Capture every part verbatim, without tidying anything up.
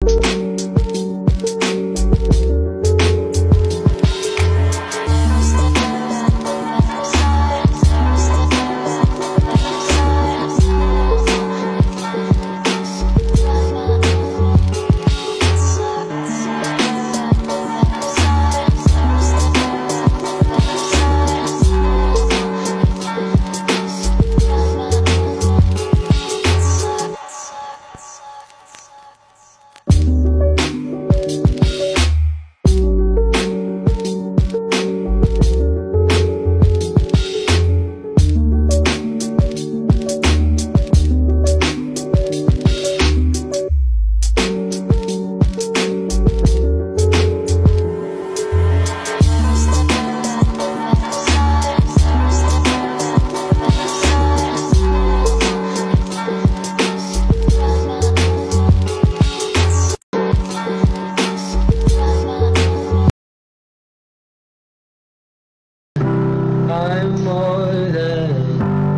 I'm more than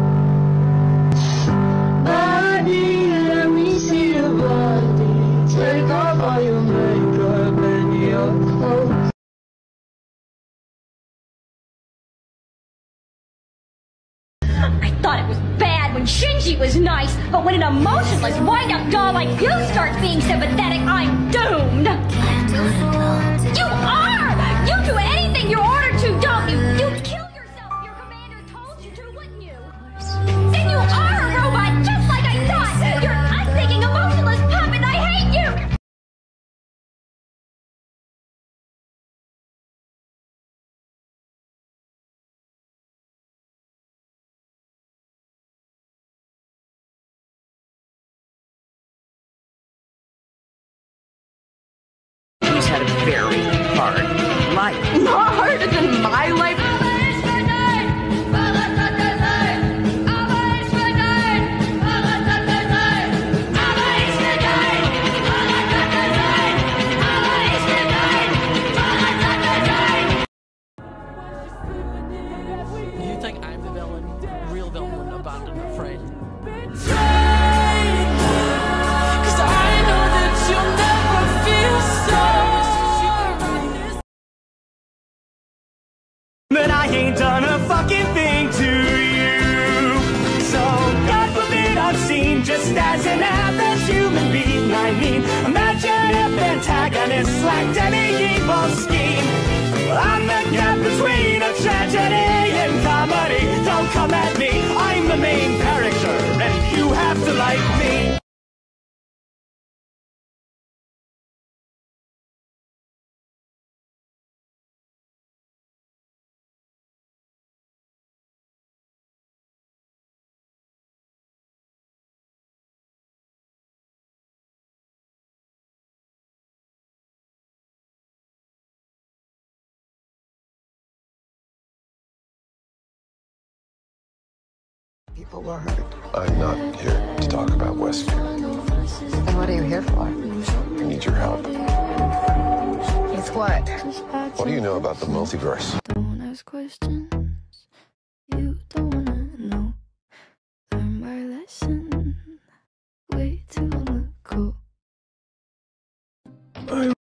body. Let me see your body. Take off all your makeup and your clothes. I thought it was bad when Shinji was nice, but when an emotionless, wind-up doll like you starts being sympathetic, I'm doomed! You are! You do anything you're ordered to, don't you? You'd kill yourself if your commander told you to, wouldn't you? Then you are a robot, just like I thought! You're an unthinking, emotionless puppet, and I hate you! He's had a very hard life. Not harder than my life. You think I'm the villain? The real villain wouldn't abandon her friend. But I ain't done a fucking thing to you. So God forbid I'm seen just as an average human being. I mean, imagine if antagonists lacked any evil scheme. Well, I'm the gap between a tragedy and comedy. Don't come at me, I'm the main character, and you have to like me. People were hurt. I'm not here to talk about Westview. Then what are you here for? I need your help. It's what? What do you know about the multiverse? Don't ask questions you don't wanna know. Learn my lesson way too long ago.